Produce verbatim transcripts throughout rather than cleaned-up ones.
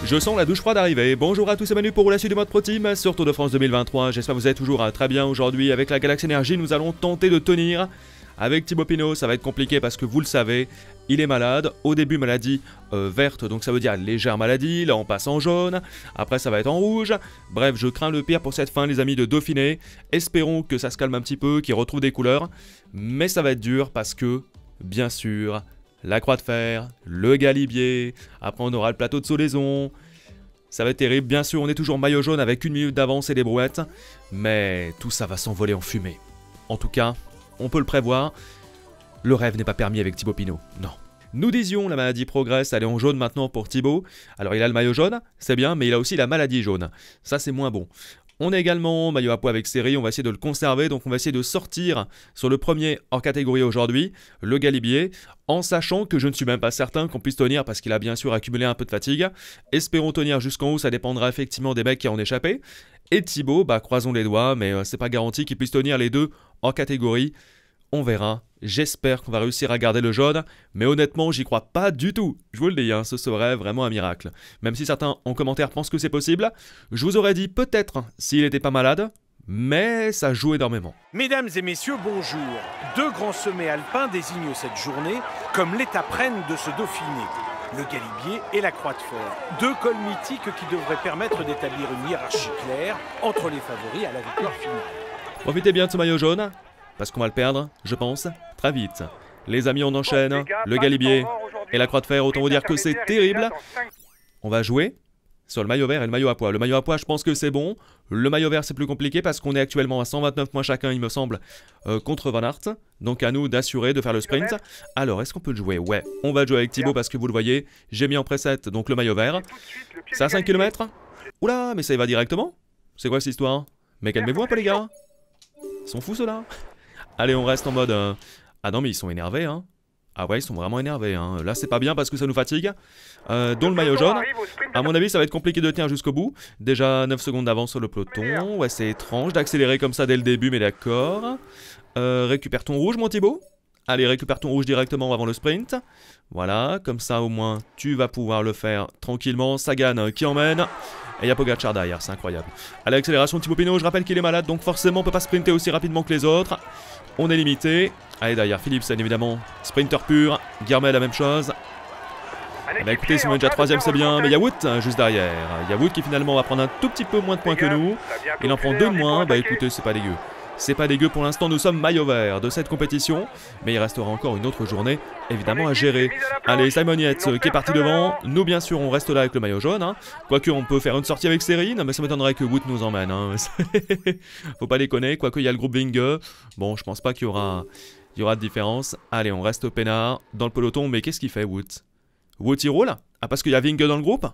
Je sens la douche froide arriver. Bonjour à tous, c'est Manu pour la suite du mode Pro Team sur Tour de France deux mille vingt-trois. J'espère que vous êtes toujours euh, très bien aujourd'hui. Avec la Galaxy Energy, nous allons tenter de tenir. Avec Thibaut Pinot, ça va être compliqué parce que vous le savez, il est malade. Au début, maladie euh, verte, donc ça veut dire légère maladie. Là, on passe en jaune. Après, ça va être en rouge. Bref, je crains le pire pour cette fin, les amis de Dauphiné. Espérons que ça se calme un petit peu, qu'il retrouve des couleurs. Mais ça va être dur parce que, bien sûr, la Croix de Fer, le Galibier. Après, on aura le plateau de Solaison. Ça va être terrible. Bien sûr, on est toujours maillot jaune avec une minute d'avance et des brouettes. Mais tout ça va s'envoler en fumée. En tout cas, on peut le prévoir. Le rêve n'est pas permis avec Thibaut Pinot. Non. Nous disions, la maladie progresse. Elle est en jaune maintenant pour Thibaut. Alors, il a le maillot jaune, c'est bien, mais il a aussi la maladie jaune. Ça, c'est moins bon. On est également maillot à poids avec série, on va essayer de le conserver, donc on va essayer de sortir sur le premier hors catégorie aujourd'hui, le Galibier, en sachant que je ne suis même pas certain qu'on puisse tenir parce qu'il a bien sûr accumulé un peu de fatigue. Espérons tenir jusqu'en haut, ça dépendra effectivement des mecs qui en échappé. Et Thibaut, bah croisons les doigts, mais euh, c'est pas garanti qu'il puisse tenir les deux hors catégorie. On verra. J'espère qu'on va réussir à garder le jaune, mais honnêtement, j'y crois pas du tout. Je vous le dis, hein, ce serait vraiment un miracle. Même si certains en commentaire pensent que c'est possible, je vous aurais dit peut-être s'il n'était pas malade, mais ça joue énormément. Mesdames et messieurs, bonjour. Deux grands sommets alpins désignent cette journée comme l'étape reine de ce Dauphiné. Le Galibier et la Croix de Fer. Deux cols mythiques qui devraient permettre d'établir une hiérarchie claire entre les favoris à la victoire finale. Profitez bien de ce maillot jaune. Parce qu'on va le perdre, je pense, très vite. Les amis, on enchaîne. Le Galibier et la Croix de Fer, autant vous dire que c'est terrible. On va jouer sur le maillot vert et le maillot à pois. Le maillot à pois, je pense que c'est bon. Le maillot vert, c'est plus compliqué parce qu'on est actuellement à cent vingt-neuf points chacun, il me semble, euh, contre Van Aert. Donc à nous d'assurer de faire le sprint. Alors, est-ce qu'on peut le jouer? Ouais, on va jouer avec Thibaut parce que vous le voyez, j'ai mis en preset donc le maillot vert. C'est à cinq kilomètres. Oula, mais ça y va directement. C'est quoi cette histoire? Mais calmez-vous un peu les gars. Ils sont fous ceux-là. Allez, on reste en mode... Euh... Ah non, mais ils sont énervés, hein. Ah ouais, ils sont vraiment énervés, hein. Là, c'est pas bien parce que ça nous fatigue. Euh, dont le maillot jaune. À mon avis, ça va être compliqué de tenir jusqu'au bout. Déjà, neuf secondes d'avance sur le peloton. Ouais, c'est étrange d'accélérer comme ça dès le début, mais d'accord. Euh, récupère ton rouge, mon Thibaut. Allez, récupère ton rouge directement avant le sprint. Voilà, comme ça, au moins, tu vas pouvoir le faire tranquillement. Sagan qui emmène. Et il y a Pogacar derrière, c'est incroyable. Allez, accélération Thibaut Pinot, je rappelle qu'il est malade, donc forcément on peut pas sprinter aussi rapidement que les autres. On est limité. Allez, derrière Philipsen évidemment, sprinter pur. Guermel la même chose. Eh ben, écoutez, si on est déjà troisième c'est bien, mais il y a Wout juste derrière. Il y a Wout qui finalement va prendre un tout petit peu moins de points que nous. Il en prend deux de moins, bah écoutez, c'est pas dégueu. C'est pas dégueu pour l'instant, nous sommes maillot vert de cette compétition. Mais il restera encore une autre journée, évidemment, à gérer. Allez, Simon Yates qui est parti devant. Nous, bien sûr, on reste là avec le maillot jaune. Hein. Quoique, on peut faire une sortie avec Série. Non, mais ça m'étonnerait que Wout nous emmène. Hein. Faut pas déconner. Quoique, il y a le groupe Vinge. Bon, je pense pas qu'il y aura, il y aura de différence. Allez, on reste au peinard dans le peloton. Mais qu'est-ce qu'il fait, Wout? Wout, il roule? Ah, parce qu'il y a Vinge dans le groupe?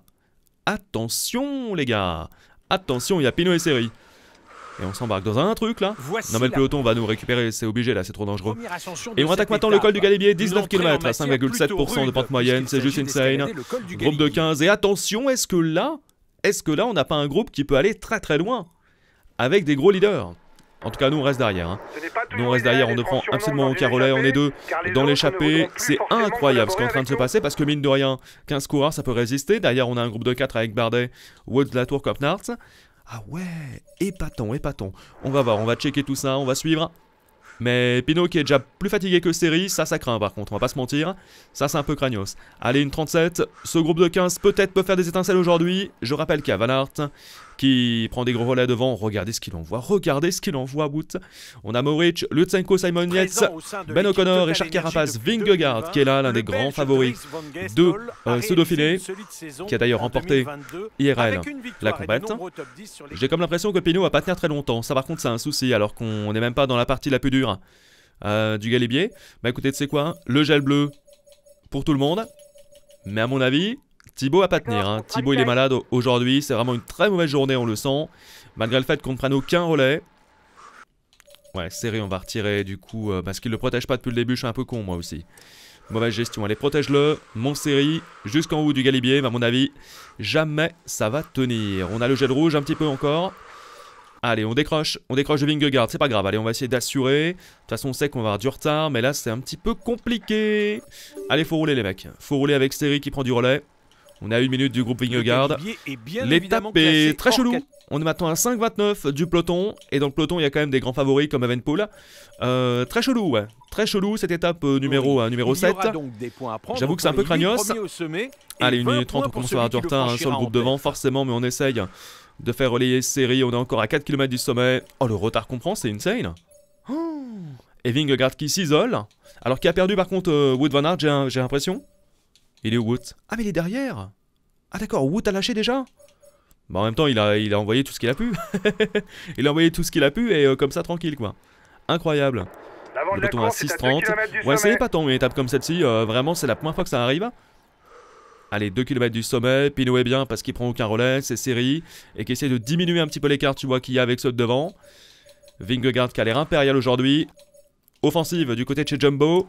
Attention, les gars. Attention, il y a Pinot et Série. Et on s'embarque dans un truc là. Voici non mais le peloton va nous récupérer, c'est obligé là, c'est trop dangereux. Et on attaque maintenant le col du Galibier, dix-neuf kilomètres à cinq virgule sept pour cent de pente moyenne, c'est juste insane. Groupe de quinze, et attention, est-ce que là, est-ce que là on n'a pas un groupe qui peut aller très très loin? Avec des gros leaders. En tout cas nous on reste derrière. Hein. Nous on reste derrière, on ne prend absolument aucun relais, on est deux dans l'échappée. C'est incroyable ce qui est en train de se passer parce que mine de rien, quinze coureurs ça peut résister. Derrière on a un groupe de quatre avec Bardet, Woods, Latour, Copnarts. Ah ouais, épatant, épatant. On va voir, on va checker tout ça, on va suivre. Mais Pinot qui est déjà plus fatigué que Série, ça, ça craint par contre, on va pas se mentir. Ça, c'est un peu cragnos. Allez, une trente-sept. Ce groupe de quinze peut-être peut faire des étincelles aujourd'hui. Je rappelle qu'il y a Van Aert qui prend des gros relais devant. Regardez ce qu'il envoie, regardez ce qu'il envoie, Wout. On a Moric, Lutsenko, Simon Yates, Ben O'Connor, Richard Carapace, Vingegaard qui est là, l'un des grands favoris de euh, ce Dauphiné, qui a d'ailleurs remporté I R L la compète. J'ai comme l'impression que Pinot va pas tenir très longtemps. Ça par contre c'est un souci alors qu'on n'est même pas dans la partie la plus dure euh, du Galibier. Bah écoutez, tu sais quoi, le gel bleu pour tout le monde. Mais à mon avis... Thibaut va pas tenir, hein. Thibaut il est malade aujourd'hui, c'est vraiment une très mauvaise journée, on le sent. Malgré le fait qu'on ne prenne aucun relais. Ouais, Série on va retirer du coup, euh, parce qu'il ne le protège pas depuis le début, je suis un peu con moi aussi. Mauvaise gestion, allez protège-le, mon Série, jusqu'en haut du Galibier, mais à mon avis, jamais ça va tenir. On a le gel rouge un petit peu encore. Allez, on décroche, on décroche de Vingegaard, c'est pas grave, allez, on va essayer d'assurer. De toute façon, on sait qu'on va avoir du retard, mais là, c'est un petit peu compliqué. Allez, faut rouler les mecs, faut rouler avec Série qui prend du relais. On est à une minute du groupe Vingegaard. L'étape est très chelou. On est maintenant à cinq vingt-neuf du peloton. Et dans le peloton, il y a quand même des grands favoris comme Evenepoel. Euh, très chelou, ouais. Très chelou cette étape euh, numéro, oui, euh, numéro sept. J'avoue que c'est un peu craignos. Allez, une minute trente, on commence à avoir du retard hein, sur le groupe devant, forcément, mais on essaye de faire relayer cette série. On est encore à quatre kilomètres du sommet. Oh, le retard qu'on prend, c'est insane. Oh. Et Vingegaard qui s'isole. Alors qui a perdu par contre euh, Wout van Aert, j'ai l'impression. Il est où Wout? Ah mais il est derrière. Ah d'accord, Wout a lâché déjà. Bah en même temps il a, il a envoyé tout ce qu'il a pu. Il a envoyé tout ce qu'il a pu et euh, comme ça tranquille quoi. Incroyable. Le peloton à six trente. Ouais c'est pas tant une étape comme celle-ci, euh, vraiment c'est la première fois que ça arrive. Allez, deux kilomètres du sommet, Pinot est bien parce qu'il prend aucun relais, c'est série. Et qui essaie de diminuer un petit peu l'écart tu vois qu'il y a avec ceux de devant. Vingegaard qui a l'air impérial aujourd'hui. Offensive du côté de chez Jumbo.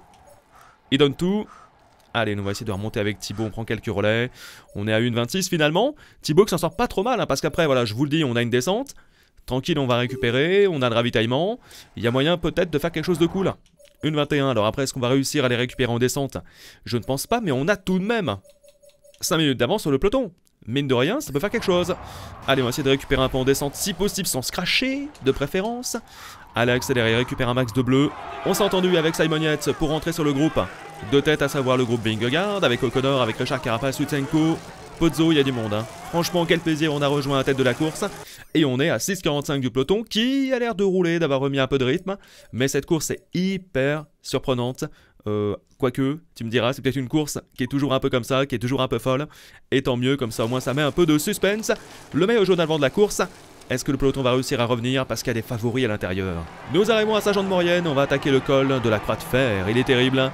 Il donne tout. Allez, nous on va essayer de remonter avec Thibaut, on prend quelques relais. On est à une vingt-six finalement. Thibaut qui s'en sort pas trop mal, hein, parce qu'après, voilà, je vous le dis, on a une descente. Tranquille, on va récupérer, on a le ravitaillement. Il y a moyen peut-être de faire quelque chose de cool. une vingt et un, alors après, est-ce qu'on va réussir à les récupérer en descente? Je ne pense pas, mais on a tout de même cinq minutes d'avance sur le peloton. Mine de rien, ça peut faire quelque chose. Allez, on va essayer de récupérer un peu en descente, si possible sans se cracher, de préférence. Allez, accélérer, récupère un max de bleu. On s'est entendu avec Simon Yates pour rentrer sur le groupe de tête, à savoir le groupe Vingegaard, avec O'Connor, avec Richard Carapaz, Lutsenko, Pozzo, il y a du monde. Hein. Franchement, quel plaisir, on a rejoint la tête de la course. Et on est à six quarante-cinq du peloton, qui a l'air de rouler, d'avoir remis un peu de rythme. Mais cette course est hyper surprenante. Euh, quoique, tu me diras, c'est peut-être une course qui est toujours un peu comme ça, qui est toujours un peu folle. Et tant mieux, comme ça au moins ça met un peu de suspense. Le maillot jaune avant de la course. Est-ce que le peloton va réussir à revenir parce qu'il y a des favoris à l'intérieur? Nous arrivons à Saint-Jean-de-Maurienne, on va attaquer le col de la Croix de Fer, il est terrible.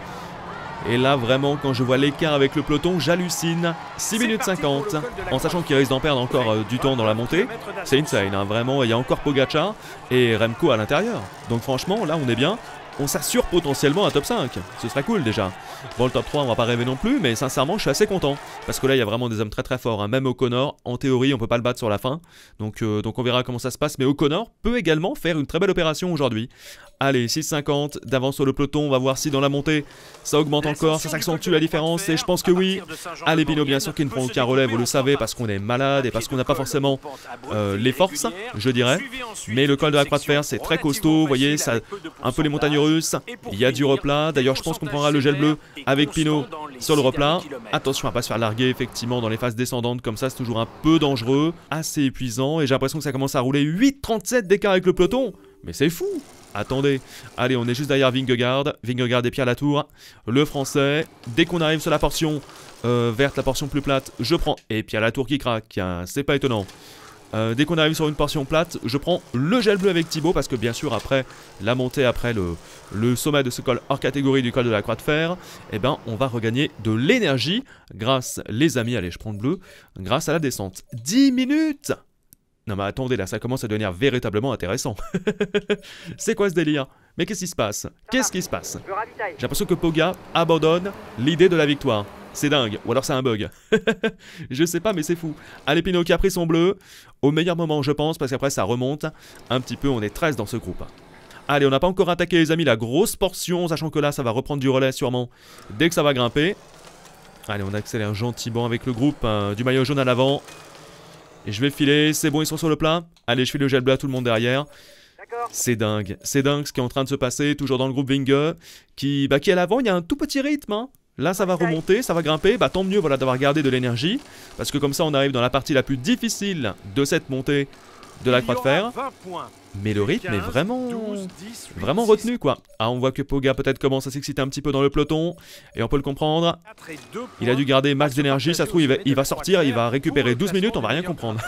Et là vraiment quand je vois l'écart avec le peloton, j'hallucine. six minutes cinquante, en sachant qu'il risque d'en perdre encore euh, du temps dans la montée. C'est insane, hein, vraiment, il y a encore Pogacar et Remco à l'intérieur. Donc franchement, là on est bien. On s'assure potentiellement un top cinq. Ce serait cool déjà. Bon, le top trois, on va pas rêver non plus, mais sincèrement, je suis assez content. Parce que là, il y a vraiment des hommes très très forts. Hein. Même O'Connor, en théorie, on peut pas le battre sur la fin. Donc, euh, donc on verra comment ça se passe. Mais O'Connor peut également faire une très belle opération aujourd'hui. Allez, six cinquante d'avance sur le peloton. On va voir si dans la montée, ça augmente encore, ça s'accentue la différence. Et je pense que oui. Allez, Pinot, bien sûr, qui ne prend aucun relais, vous le savez, parce qu'on est malade et parce qu'on n'a pas forcément euh, les forces, je dirais. Mais le col de la Croix de Fer, c'est très costaud. Vous voyez, ça, un peu les montagnes russes. Il y a du replat. D'ailleurs, je pense qu'on prendra le gel bleu avec Pinot sur le replat. Attention à pas se faire larguer, effectivement, dans les phases descendantes comme ça, c'est toujours un peu dangereux, assez épuisant. Et j'ai l'impression que ça commence à rouler. huit trente-sept d'écart avec le peloton. Mais c'est fou. Attendez, allez, on est juste derrière Vingegaard. Vingegaard et Pierre Latour, le français. Dès qu'on arrive sur la portion euh, verte, la portion plus plate, je prends. Et Pierre Latour qui craque, hein, c'est pas étonnant. Euh, dès qu'on arrive sur une portion plate, je prends le gel bleu avec Thibaut parce que bien sûr après la montée, après le, le sommet de ce col hors catégorie du col de la Croix de Fer, eh ben on va regagner de l'énergie grâce, les amis, allez je prends le bleu, grâce à la descente. dix minutes. Non mais attendez, là ça commence à devenir véritablement intéressant. C'est quoi ce délire? Mais qu'est-ce qui se passe? Qu'est-ce qui se passe? J'ai l'impression que Poga abandonne l'idée de la victoire. C'est dingue, ou alors c'est un bug. Je sais pas, mais c'est fou. Allez, Pinot qui a pris son bleu, au meilleur moment je pense, parce qu'après ça remonte un petit peu, on est treize dans ce groupe. Allez, on n'a pas encore attaqué les amis, la grosse portion, sachant que là ça va reprendre du relais sûrement, dès que ça va grimper. Allez, on accélère gentiment avec le groupe hein, du maillot jaune à l'avant. Et je vais filer, c'est bon, ils sont sur le plat. Allez, je file le gel bleu à tout le monde derrière. C'est dingue, c'est dingue ce qui est en train de se passer, toujours dans le groupe Vinge, qui, bah, qui est à l'avant, il y a un tout petit rythme. Hein. Là, ça va remonter, ça va grimper, bah tant mieux voilà, d'avoir gardé de l'énergie, parce que comme ça, on arrive dans la partie la plus difficile de cette montée de la Croix de Fer. Mais le rythme est vraiment, vraiment retenu quoi. Ah, on voit que Poga peut-être commence à s'exciter un petit peu dans le peloton, et on peut le comprendre. Il a dû garder max d'énergie, ça se trouve il va, il va sortir, il va récupérer douze minutes, on va rien comprendre.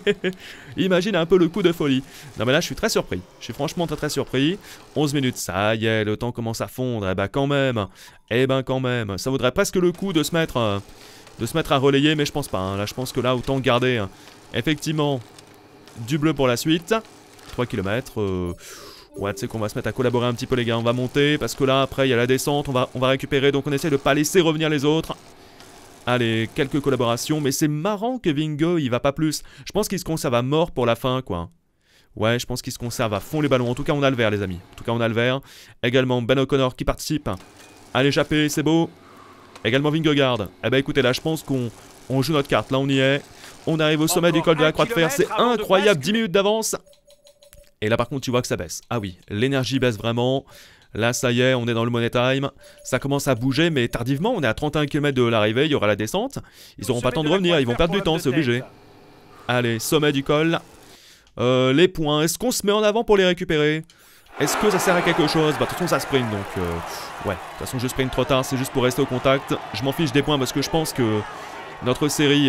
Imagine un peu le coup de folie. Non mais là je suis très surpris, je suis franchement très très surpris. onze minutes, ça y est, le temps commence à fondre, et bah quand même, et ben quand même, ça vaudrait presque le coup de se mettre, euh, de se mettre à relayer, mais je pense pas, hein. Là je pense que là autant garder, hein. Effectivement, du bleu pour la suite. trois kilomètres, euh... ouais, tu sais qu'on va se mettre à collaborer un petit peu les gars, on va monter, parce que là après il y a la descente, on va, on va récupérer, donc on essaie de pas laisser revenir les autres. Allez, quelques collaborations, mais c'est marrant que Vinge, il va pas plus. Je pense qu'il se conserve à mort pour la fin, quoi. Ouais, je pense qu'il se conserve à fond les ballons, en tout cas on a le vert les amis, en tout cas on a le vert. Également Ben O'Connor qui participe à l'échappée, c'est beau. Également Vingegaard, eh ben écoutez là je pense qu'on On joue notre carte, là on y est. On arrive au sommet du col de la Croix de Fer, c'est incroyable, dix minutes d'avance. Et là par contre tu vois que ça baisse. Ah oui, l'énergie baisse vraiment. Là ça y est, on est dans le money time. Ça commence à bouger mais tardivement, on est à trente et un kilomètres de l'arrivée, il y aura la descente. Ils n'auront pas le temps de revenir, ils vont perdre du temps, c'est obligé. Allez, sommet du col. Euh, les points, est-ce qu'on se met en avant pour les récupérer? Est-ce que ça sert à quelque chose? Bah de toute façon ça sprint donc euh, ouais, de toute façon je sprint trop tard, c'est juste pour rester au contact. Je m'en fiche des points parce que je pense que notre série,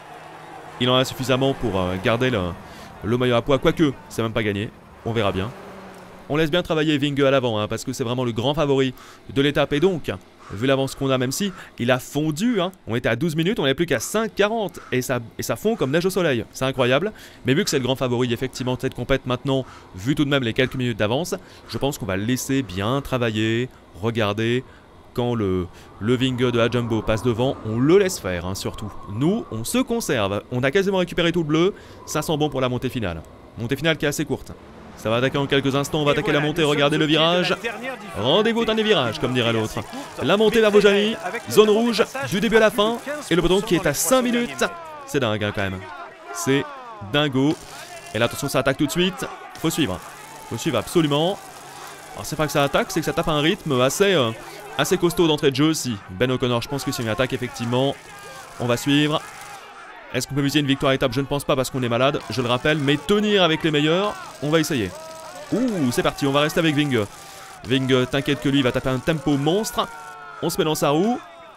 il en a suffisamment pour euh, garder le, le maillot à poids. Quoique, c'est même pas gagné, on verra bien. On laisse bien travailler Vinge à l'avant hein, parce que c'est vraiment le grand favori de l'étape. Et donc, vu l'avance qu'on a, même si il a fondu, hein, on était à douze minutes, on n'est plus qu'à cinq quarante et ça, et ça fond comme neige au soleil. C'est incroyable. Mais vu que c'est le grand favori effectivement de cette compète maintenant, vu tout de même les quelques minutes d'avance, je pense qu'on va le laisser bien travailler, regarder. Quand le, le Vinge de la Jumbo passe devant, on le laisse faire hein, surtout. Nous, on se conserve. On a quasiment récupéré tout le bleu. Ça sent bon pour la montée finale. Montée finale qui est assez courte. Ça va attaquer en quelques instants, on va attaquer voilà, la montée, regardez le virage. Rendez-vous dans les virages, comme dirait l'autre. La montée vers Vaujany, zone rouge, du début à la fin. Et le peloton qui est à cinq minutes. C'est dingue hein, quand même. C'est dingo. Et là, attention, ça attaque tout de suite. Faut suivre. Faut suivre absolument. Alors c'est pas que ça attaque, c'est que ça tape un rythme assez, euh, assez costaud d'entrée de jeu aussi. Ben O'Connor, je pense que c'est une attaque effectivement. On va suivre. Est-ce qu'on peut viser une victoire à étape? Je ne pense pas parce qu'on est malade, je le rappelle. Mais tenir avec les meilleurs, on va essayer. Ouh, c'est parti, on va rester avec Vinge. Vinge, t'inquiète que lui, il va taper un tempo monstre. On se met dans sa roue.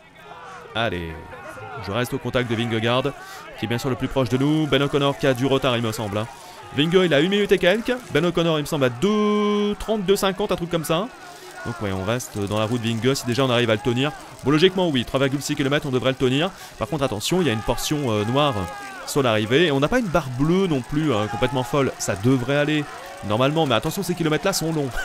Allez, je reste au contact de Vingegaard, qui est bien sûr le plus proche de nous. Ben O'Connor qui a du retard, il me semble. Hein. Vinge, il a une minute et quelques. Ben O'Connor, il me semble, à deux trente, deux cinquante, un truc comme ça. Donc ouais, on reste dans la route Vinge, si déjà on arrive à le tenir. Bon, logiquement oui, trois virgule six kilomètres, on devrait le tenir. Par contre, attention, il y a une portion euh, noire sur l'arrivée. Et on n'a pas une barre bleue non plus, euh, complètement folle. Ça devrait aller normalement, mais attention, ces kilomètres-là sont longs.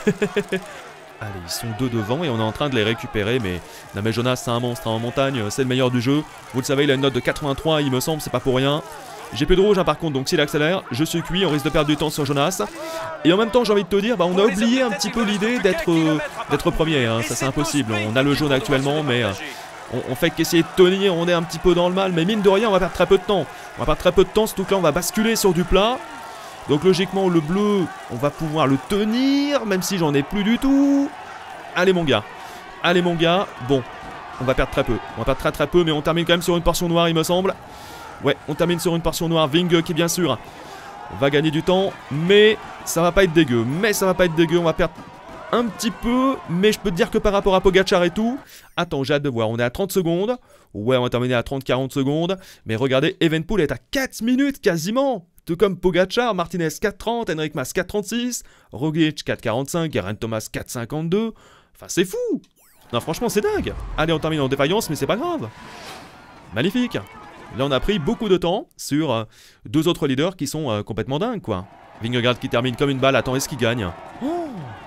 Allez, ils sont deux devant et on est en train de les récupérer. Mais, non, mais Jonas, c'est un monstre hein, en montagne, c'est le meilleur du jeu. Vous le savez, il a une note de quatre-vingt-trois, il me semble, c'est pas pour rien. J'ai peu de rouge hein, par contre, donc s'il accélère, je suis cuit, on risque de perdre du temps sur Jonas. Et en même temps, j'ai envie de te dire, bah, on a oublié un petit peu l'idée d'être euh, d'être premier, hein. Ça c'est impossible. On a le jaune actuellement, mais euh, on, on fait qu'essayer de tenir, on est un petit peu dans le mal. Mais mine de rien, on va perdre très peu de temps. On va perdre très peu de temps, surtout que là, on va basculer sur du plat. Donc logiquement, le bleu, on va pouvoir le tenir, même si j'en ai plus du tout. Allez mon gars, allez mon gars, bon, on va perdre très peu. On va perdre très très peu, mais on termine quand même sur une portion noire, il me semble. Ouais, on termine sur une portion noire. Vinge qui bien sûr va gagner du temps, mais ça va pas être dégueu. Mais ça va pas être dégueu, on va perdre un petit peu, mais je peux te dire que par rapport à Pogacar et tout... Attends, j'ai hâte de voir, on est à trente secondes. Ouais, on va terminer à trente quarante secondes. Mais regardez, Evenepoel est à quatre minutes quasiment. Tout comme Pogacar, Martinez quatre trente, Henrik Mas quatre trente-six, Roglic quatre quarante-cinc, Geraint Thomas quatre cinquante-deux. Enfin, c'est fou. Non, franchement, c'est dingue. Allez, on termine en défaillance, mais c'est pas grave. Magnifique. Là, on a pris beaucoup de temps sur euh, deux autres leaders qui sont euh, complètement dingues, quoi. Vingegaard qui termine comme une balle. Attends, est-ce qu'il gagne? Oh,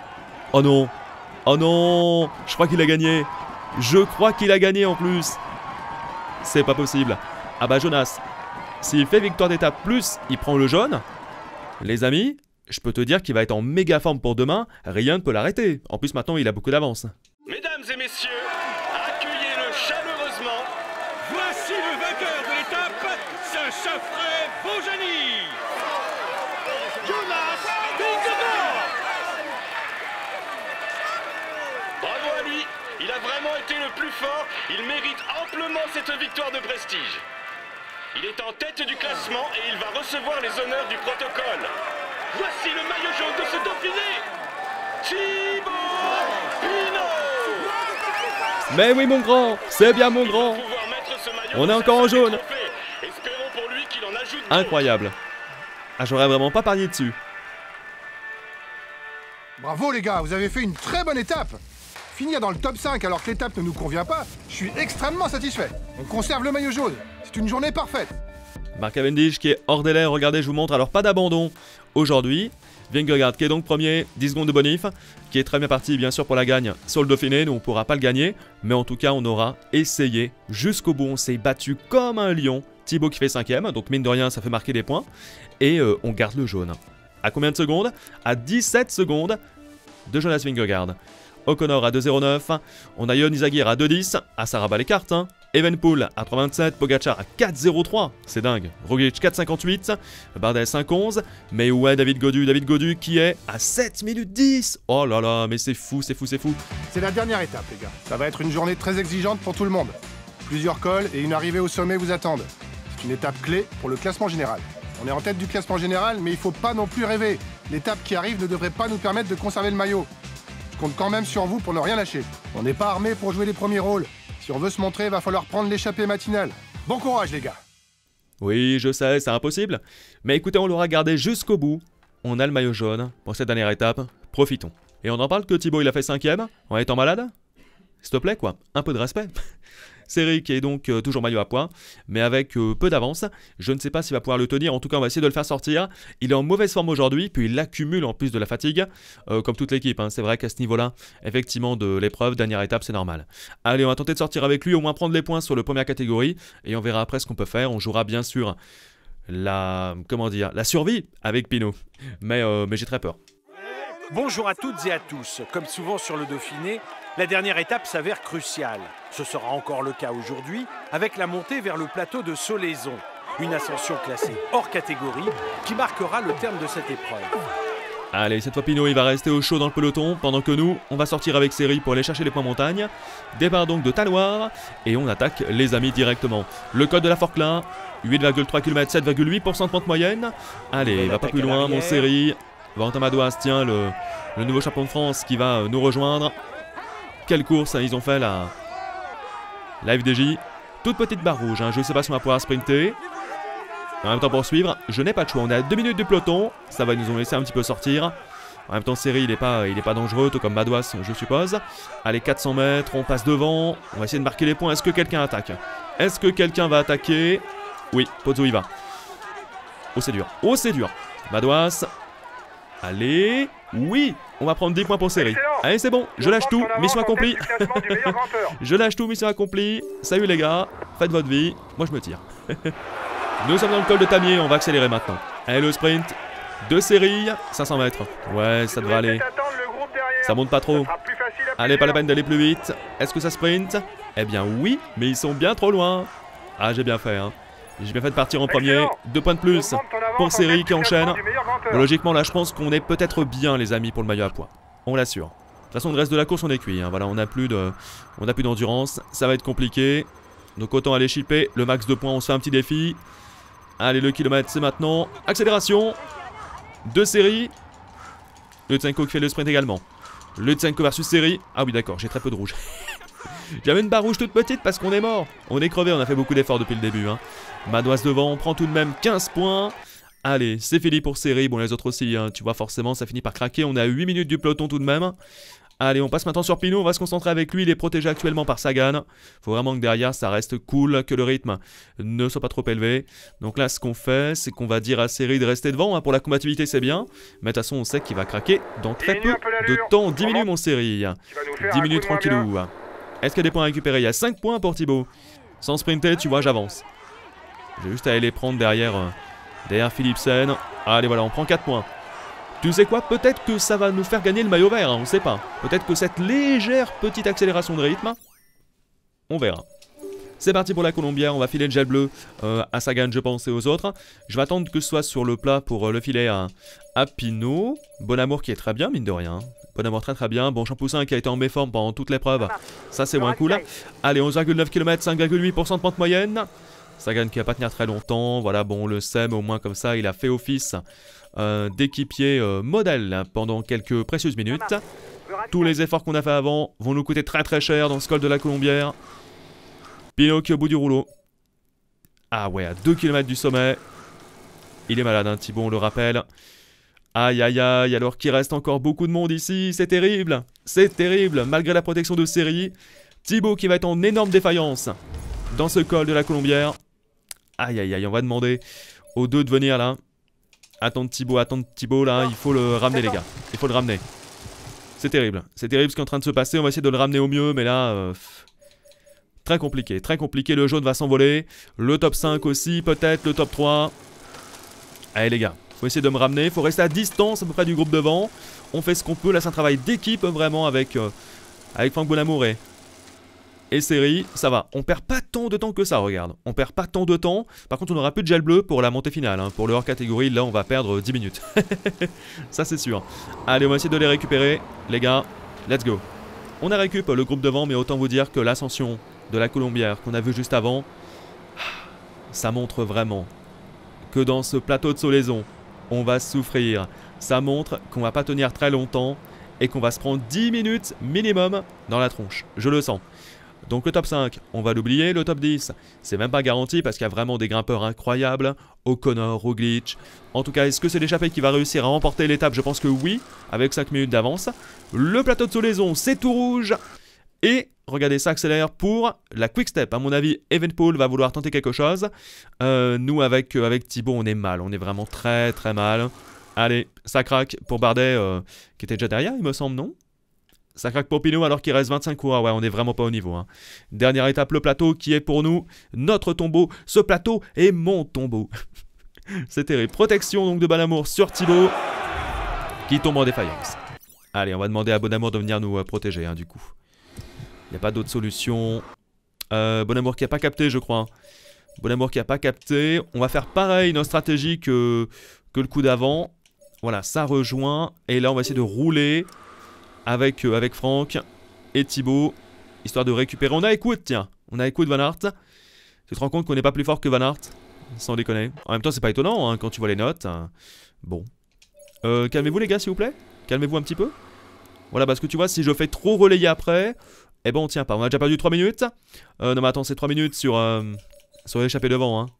oh non. Oh non. Je crois qu'il a gagné. Je crois qu'il a gagné en plus. C'est pas possible. Ah bah, Jonas, s'il fait victoire d'étape plus, il prend le jaune. Les amis, je peux te dire qu'il va être en méga forme pour demain. Rien ne peut l'arrêter. En plus, maintenant, il a beaucoup d'avance. Mesdames et messieurs, accueillez-le chaleureusement. Voici le vainqueur de l'étape, Saint-Chaffray Vaujany, Jonas Vingegaard. Bravo à lui, il a vraiment été le plus fort, il mérite amplement cette victoire de prestige. Il est en tête du classement et il va recevoir les honneurs du protocole. Voici le maillot jaune de ce Dauphiné, Thibaut Pinot. Mais oui mon grand, c'est bien mon grand. On est encore en jaune. Incroyable. Ah, j'aurais vraiment pas parié dessus. Bravo les gars, vous avez fait une très bonne étape. Finir dans le top cinq alors que l'étape ne nous convient pas, je suis extrêmement satisfait. On conserve le maillot jaune. C'est une journée parfaite. Mark Cavendish qui est hors délai, regardez, je vous montre. Alors pas d'abandon aujourd'hui. Vingegaard qui est donc premier, dix secondes de bonif, qui est très bien parti bien sûr pour la gagne sur le Dauphiné, nous on pourra pas le gagner, mais en tout cas on aura essayé jusqu'au bout, on s'est battu comme un lion. Thibaut qui fait cinquième, donc mine de rien ça fait marquer des points, et euh, on garde le jaune. À combien de secondes? À dix-sept secondes de Jonas Vingegaard. O'Connor à deux zéro neuf, on a Yon Izagirre à deux dix, ah ça rabat les cartes hein. Evenepoel à trois vingt-sept, Pogacar à quatre zéro trois, c'est dingue. Roglic quatre cinquante-huit, Bardet cinq onze, mais ouais, David Gaudu, David Gaudu qui est à sept minutes dix. Oh là là, mais c'est fou, c'est fou, c'est fou. C'est la dernière étape, les gars. Ça va être une journée très exigeante pour tout le monde. Plusieurs cols et une arrivée au sommet vous attendent. C'est une étape clé pour le classement général. On est en tête du classement général, mais il faut pas non plus rêver. L'étape qui arrive ne devrait pas nous permettre de conserver le maillot. Je compte quand même sur vous pour ne rien lâcher. On n'est pas armé pour jouer les premiers rôles. Si on veut se montrer, va falloir prendre l'échappée matinale. Bon courage, les gars. Oui, je sais, c'est impossible. Mais écoutez, on l'aura gardé jusqu'au bout. On a le maillot jaune pour cette dernière étape. Profitons. Et on en parle que Thibaut, il a fait cinquième en étant malade. S'il te plaît, quoi. Un peu de respect. Seri qui est donc euh, toujours maillot à poids, mais avec euh, peu d'avance. Je ne sais pas s'il va pouvoir le tenir, en tout cas on va essayer de le faire sortir. Il est en mauvaise forme aujourd'hui, puis il accumule en plus de la fatigue, euh, comme toute l'équipe. Hein. C'est vrai qu'à ce niveau-là, effectivement, de l'épreuve, dernière étape, c'est normal. Allez, on va tenter de sortir avec lui, au moins prendre les points sur la première catégorie, et on verra après ce qu'on peut faire. On jouera bien sûr la, comment dire, la survie avec Pinot, mais, euh, mais j'ai très peur. Bonjour à toutes et à tous. Comme souvent sur le Dauphiné, la dernière étape s'avère cruciale. Ce sera encore le cas aujourd'hui avec la montée vers le plateau de Solaizon. Une ascension classée hors catégorie qui marquera le terme de cette épreuve. Allez, cette fois Pinot il va rester au chaud dans le peloton, pendant que nous, on va sortir avec Seri pour aller chercher les points montagne. Départ donc de Taloir, et on attaque les amis directement. Le col de la Forclaz, huit virgule trois kilomètres, sept virgule huit pour cent de pente moyenne. Allez, va pas plus loin, mon Seri. Valentin Madouas, tiens, le, le nouveau champion de France qui va nous rejoindre. Quelle course, hein, ils ont fait la, la F D J. Toute petite barre rouge, hein, je ne sais pas si on va pouvoir sprinter. En même temps, pour suivre, je n'ai pas de choix. On est à deux minutes du peloton, ça va nous en laisser un petit peu sortir. En même temps, Seri, il n'est pas, il est pas dangereux, tout comme Madouas, je suppose. Allez, quatre cents mètres, on passe devant. On va essayer de marquer les points. Est-ce que quelqu'un attaque? Est-ce que quelqu'un va attaquer? Oui, Pozzo y va. Oh, c'est dur. Oh, c'est dur. Madouas. Allez, oui, on va prendre dix points pour Seri. Allez, c'est bon, je lâche tout, mission accomplie. Je lâche tout, mission accomplie. Salut les gars, faites votre vie, moi je me tire. Nous sommes dans le col de Tamier, on va accélérer maintenant. Allez, le sprint de Seri, cinq cents mètres. Ouais, ça devrait aller. Ça monte pas trop. Allez, pas la peine d'aller plus vite. Est-ce que ça sprint? Eh bien oui, mais ils sont bien trop loin. Ah, j'ai bien fait, hein. J'ai bien fait de partir en premier. Deux points de plus pour Seri qui enchaîne. Bon, logiquement, là, je pense qu'on est peut-être bien, les amis, pour le maillot à poids. On l'assure. De toute façon, le reste de la course, on est cuit. Hein. Voilà, on n'a plus de, on n'a plus d'endurance. Ça va être compliqué. Donc, autant aller chipper le max de points. On se fait un petit défi. Allez, le kilomètre, c'est maintenant. Accélération. De Seri. Lutsenko qui fait le sprint également. Lutsenko versus Seri. Ah oui, d'accord, j'ai très peu de rouge. J'avais une barre rouge toute petite parce qu'on est mort. On est crevé, on a fait beaucoup d'efforts depuis le début. Hein. Madouas devant, on prend tout de même quinze points. Allez, c'est fini pour Seri. Bon, les autres aussi, hein, tu vois, forcément, ça finit par craquer. On est à huit minutes du peloton tout de même. Allez, on passe maintenant sur Pinot. On va se concentrer avec lui. Il est protégé actuellement par Sagan. Faut vraiment que derrière, ça reste cool, que le rythme ne soit pas trop élevé. Donc là, ce qu'on fait, c'est qu'on va dire à Seri de rester devant. Hein. Pour la combativité, c'est bien. Mais de toute façon, on sait qu'il va craquer dans très peu de temps. dix minutes, mon Seri. dix minutes tranquillou. Est-ce qu'il y a des points à récupérer? Il y a cinq points pour Thibaut. Sans sprinter, tu vois, j'avance. J'ai juste à aller les prendre derrière, euh, derrière Philipsen. Allez, voilà, on prend quatre points. Tu sais quoi? Peut-être que ça va nous faire gagner le maillot vert, hein, on ne sait pas. Peut-être que cette légère petite accélération de rythme, on verra. C'est parti pour la Colombière, on va filer le gel bleu euh, à Sagan, je pense, et aux autres. Je vais attendre que ce soit sur le plat pour euh, le filet à, à Pinot. Bon amour qui est très bien, mine de rien. Bon amour très très bien. Bon, Champoussin qui a été en méforme pendant toute l'épreuve. Ça, c'est moins cool. Allez, onze virgule neuf kilomètres, cinq virgule huit pour cent de pente moyenne. Sagan qui va pas tenir très longtemps. Voilà, bon, on le sait, mais au moins comme ça, il a fait office euh, d'équipier euh, modèle hein, pendant quelques précieuses minutes. Tous les efforts qu'on a fait avant vont nous coûter très très cher dans ce col de la Colombière. Pinot qui est au bout du rouleau. Ah ouais, à deux kilomètres du sommet. Il est malade, hein, Thibaut, on le rappelle. Aïe aïe aïe, alors qu'il reste encore beaucoup de monde ici, c'est terrible. C'est terrible, malgré la protection de Seri. Thibaut qui va être en énorme défaillance dans ce col de la Colombière. Aïe aïe aïe, on va demander aux deux de venir là. Attendre Thibaut, attendre Thibaut là, il faut le ramener les gars. Il faut le ramener. C'est terrible, c'est terrible ce qui est en train de se passer, on va essayer de le ramener au mieux, mais là... Euh, très compliqué, très compliqué, le jaune va s'envoler. Le top cinq aussi, peut-être, le top trois. Allez les gars. Faut essayer de me ramener, faut rester à distance à peu près du groupe devant. On fait ce qu'on peut, là c'est un travail d'équipe vraiment avec, euh, avec Franck Bonamour et, et série, ça va. On perd pas tant de temps que ça, regarde. On perd pas tant de temps. Par contre, on aura plus de gel bleu pour la montée finale. Hein. Pour le hors catégorie, là, on va perdre dix minutes. Ça, c'est sûr. Allez, on va essayer de les récupérer. Les gars, let's go. On a récup le groupe devant, mais autant vous dire que l'ascension de la Colombière qu'on a vu juste avant, ça montre vraiment que dans ce plateau de Solaison, on va souffrir. Ça montre qu'on va pas tenir très longtemps et qu'on va se prendre dix minutes minimum dans la tronche. Je le sens. Donc le top cinq, on va l'oublier. Le top dix, c'est même pas garanti parce qu'il y a vraiment des grimpeurs incroyables. O'Connor, Roglic. En tout cas, est-ce que c'est l'échappée qui va réussir à remporter l'étape? Je pense que oui, avec cinq minutes d'avance. Le plateau de Solaison, c'est tout rouge. Et regardez, ça accélère pour la quick step. À mon avis, Evenepoel va vouloir tenter quelque chose. Euh, nous, avec, euh, avec Thibaut, on est mal. On est vraiment très très mal. Allez, ça craque pour Bardet, euh, qui était déjà derrière, il me semble, non? Ça craque pour Pinot alors qu'il reste vingt-cinq coureurs. Ouais, on n'est vraiment pas au niveau. Hein. Dernière étape, le plateau qui est pour nous notre tombeau. Ce plateau est mon tombeau. C'est terrible. Protection donc de Bonamour sur Thibaut qui tombe en défaillance. Allez, on va demander à Bonamour de venir nous euh, protéger, hein, du coup. Il n'y a pas d'autre solution. Euh, Bonamour qui n'a pas capté, je crois. Bonamour qui n'a pas capté. On va faire pareil, notre stratégie que, que le coup d'avant. Voilà, ça rejoint. Et là, on va essayer de rouler avec, euh, avec Franck et Thibaut, histoire de récupérer. On a écoute, tiens. On a écoute Van Aert. Tu te rends compte qu'on n'est pas plus fort que Van Aert? Sans déconner. En même temps, c'est pas étonnant hein, quand tu vois les notes. Bon. Euh, calmez-vous, les gars, s'il vous plaît. Calmez-vous un petit peu. Voilà, parce que tu vois, si je fais trop relayer après, eh ben, on tient pas. On a déjà perdu trois minutes. Euh, non, mais attends, c'est trois minutes sur, euh, sur l'échappée devant. Hein.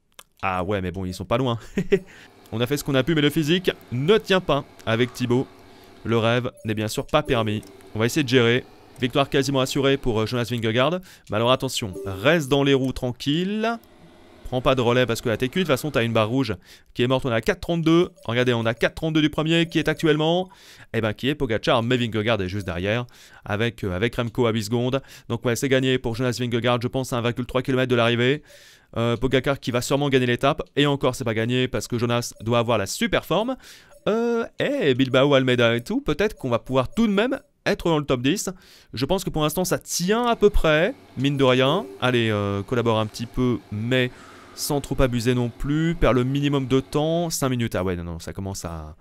Ah ouais, mais bon, ils sont pas loin. On a fait ce qu'on a pu, mais le physique ne tient pas avec Thibaut. Le rêve n'est bien sûr pas permis. On va essayer de gérer. Victoire quasiment assurée pour Jonas Vingegaard. Mais alors attention, reste dans les roues tranquille. Prends pas de relais parce que la T Q, de toute façon, t'as une barre rouge qui est morte. On a quatre trente-deux. Regardez, on a quatre trente-deux du premier qui est actuellement. Eh ben, qui est Pogacar. Mais Vingegaard est juste derrière. Avec, euh, avec Remco à huit secondes. Donc, ouais, c'est gagné pour Jonas Vingegaard. Je pense à un virgule trois kilomètres de l'arrivée. Euh, Pogacar qui va sûrement gagner l'étape. Et encore, c'est pas gagné parce que Jonas doit avoir la super forme. Euh, et Bilbao, Almeida et tout. Peut-être qu'on va pouvoir tout de même être dans le top dix. Je pense que pour l'instant, ça tient à peu près. Mine de rien. Allez, euh, collabore un petit peu, mais sans trop abuser non plus. Perd le minimum de temps. cinq minutes. Ah ouais, non, non, ça commence à...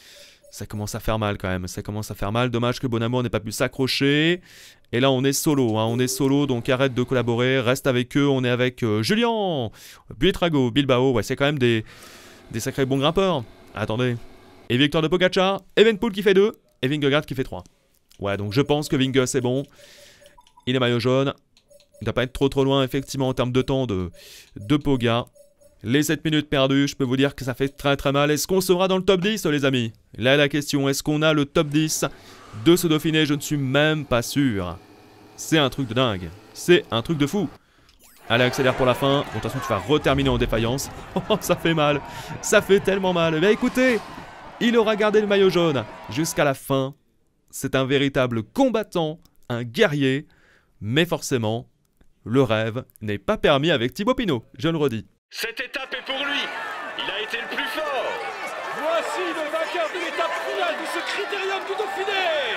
Ça commence à faire mal quand même. Ça commence à faire mal. Dommage que Bonamour n'ait pas pu s'accrocher. Et là, on est solo. Hein. On est solo, donc arrête de collaborer. Reste avec eux. On est avec euh, Julien, Buitrago, Bilbao. Ouais, c'est quand même des, des sacrés bons grimpeurs. Attendez. Et victoire de Pogacar. Evenepoel qui fait deux. Et Vingegaard qui fait trois. Ouais, donc je pense que Vinge, c'est bon. Il est maillot jaune. Il ne doit pas être trop trop loin, effectivement, en termes de temps de, de Poga. Les sept minutes perdues, je peux vous dire que ça fait très très mal. Est-ce qu'on sera dans le top dix, les amis? Là, la question, est-ce qu'on a le top dix de ce Dauphiné? Je ne suis même pas sûr. C'est un truc de dingue. C'est un truc de fou. Allez, accélère pour la fin. Bon, de toute façon, tu vas reterminer en défaillance. Oh, ça fait mal. Ça fait tellement mal. Mais écoutez, il aura gardé le maillot jaune jusqu'à la fin. C'est un véritable combattant, un guerrier. Mais forcément, le rêve n'est pas permis avec Thibaut Pinot, je le redis. Cette étape est pour lui. Il a été le plus fort. Voici le vainqueur de l'étape finale de ce critérium du Dauphiné.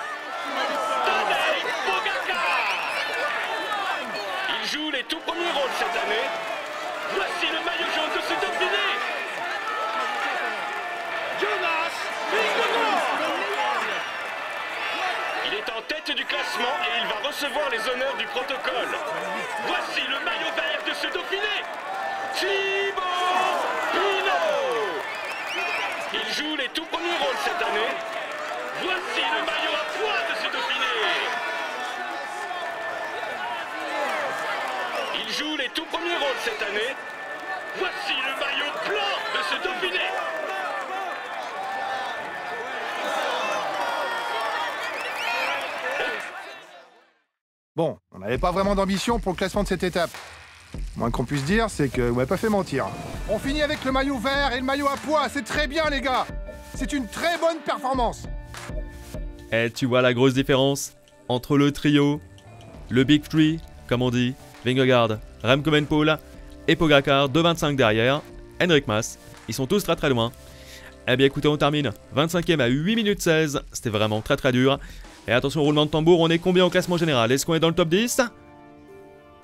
Tadej Pogacar. Il joue les tout premiers rôles cette année. Voici le maillot jaune de ce Dauphiné. Jonas Vingegaard. Il est en tête du classement et il va recevoir les honneurs du protocole. Voici le maillot vert de ce Dauphiné. Thibaut Pinot. Il joue les tout premiers rôles cette année. Voici le maillot à pois de ce Dauphiné. Il joue les tout premiers rôles cette année. Voici le maillot blanc de ce Dauphiné. Bon, on n'avait pas vraiment d'ambition pour le classement de cette étape. Moins qu'on puisse dire, c'est que vous m'avez pas fait mentir. On finit avec le maillot vert et le maillot à pois, c'est très bien les gars. C'est une très bonne performance. Et tu vois la grosse différence entre le trio, le Big Three, comme on dit, Vingegaard, Remco Evenepoel et Pogacar, deux vingt-cinq derrière, Enric Mas. Ils sont tous très très loin. Eh bien écoutez, on termine vingt-cinquième à huit minutes seize. C'était vraiment très très dur. Et attention au roulement de tambour, on est combien au classement général? Est-ce qu'on est dans le top dix?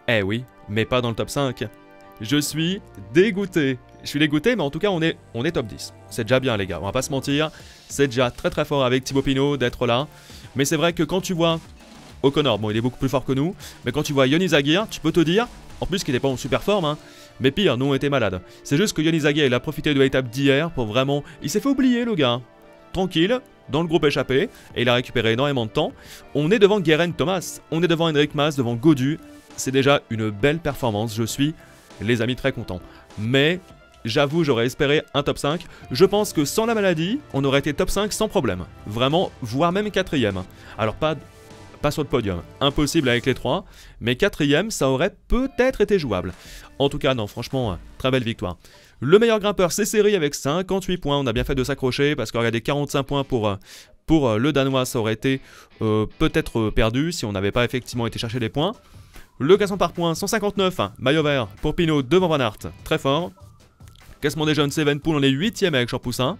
Eh oui, mais pas dans le top cinq. Je suis dégoûté. Je suis dégoûté, mais en tout cas, on est, on est top dix. C'est déjà bien, les gars, on va pas se mentir. C'est déjà très très fort avec Thibaut Pinot d'être là. Mais c'est vrai que quand tu vois O'Connor, bon, il est beaucoup plus fort que nous, mais quand tu vois Yoni Zagir, tu peux te dire, en plus qu'il n'est pas en super forme, hein, mais pire, nous on était malades. C'est juste que Yoni Zagir, il a profité de l'étape d'hier pour vraiment... Il s'est fait oublier, le gars. Tranquille, dans le groupe échappé, et il a récupéré énormément de temps. On est devant Geraint Thomas, on est devant Henrik Mas, devant Gaudu. C'est déjà une belle performance, je suis, les amis, très content. Mais... J'avoue, j'aurais espéré un top cinq. Je pense que sans la maladie, on aurait été top cinq sans problème. Vraiment, voire même quatrième. Alors pas, pas sur le podium, impossible avec les trois. Mais quatrième, ça aurait peut-être été jouable. En tout cas, non, franchement, très belle victoire. Le meilleur grimpeur, c'est Seri avec cinquante-huit points. On a bien fait de s'accrocher parce que regardez, quarante-cinq points pour, pour le Danois, ça aurait été euh, peut-être perdu si on n'avait pas effectivement été chercher des points. Le classement par points, cent cinquante-neuf. Maillot vert pour Pinot devant Van Aert, très fort. Classement des jeunes, Evenepoel, on est huitième avec Champoussin.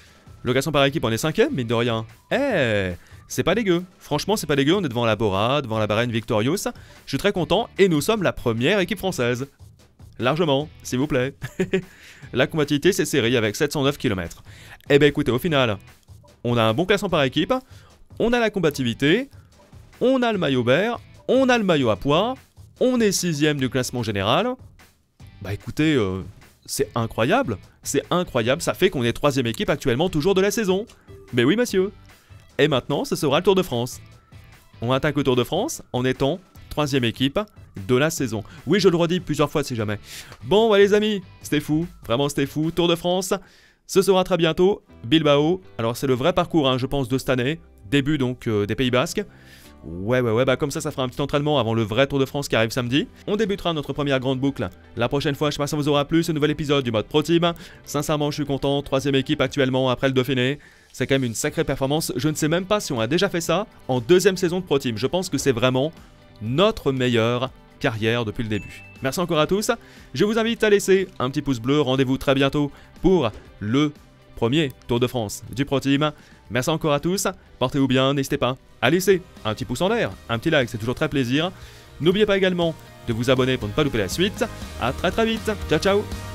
Le classement par équipe, on est cinquième, mine de rien. Eh, hey, c'est pas dégueu. Franchement, c'est pas dégueu. On est devant la Bora, devant la Bahreïn Victorious. Je suis très content et nous sommes la première équipe française. Largement, s'il vous plaît. La combativité, c'est Seri avec sept cent neuf kilomètres. Eh ben écoutez, au final, on a un bon classement par équipe. On a la combativité. On a le maillot vert. On a le maillot à pois. On est sixième du classement général. Bah écoutez... Euh, C'est incroyable, c'est incroyable, ça fait qu'on est troisième équipe actuellement toujours de la saison. Mais oui, monsieur. Et maintenant, ce sera le Tour de France. On attaque le Tour de France en étant troisième équipe de la saison. Oui, je le redis plusieurs fois si jamais. Bon, bah les amis, c'était fou, vraiment c'était fou. Tour de France, ce sera très bientôt. Bilbao, alors c'est le vrai parcours, hein, je pense, de cette année. Début donc euh, des Pays Basques. Ouais, ouais, ouais, bah comme ça, ça fera un petit entraînement avant le vrai Tour de France qui arrive samedi. On débutera notre première grande boucle. La prochaine fois, je sais pas si ça vous aura plu, ce nouvel épisode du mode Pro Team. Sincèrement, je suis content. Troisième équipe actuellement après le Dauphiné. C'est quand même une sacrée performance. Je ne sais même pas si on a déjà fait ça en deuxième saison de Pro Team. Je pense que c'est vraiment notre meilleure carrière depuis le début. Merci encore à tous. Je vous invite à laisser un petit pouce bleu. Rendez-vous très bientôt pour le premier Tour de France du Pro Team. Merci encore à tous, portez-vous bien, n'hésitez pas à laisser un petit pouce en l'air, un petit like, c'est toujours très plaisir. N'oubliez pas également de vous abonner pour ne pas louper la suite. A très très vite, ciao ciao.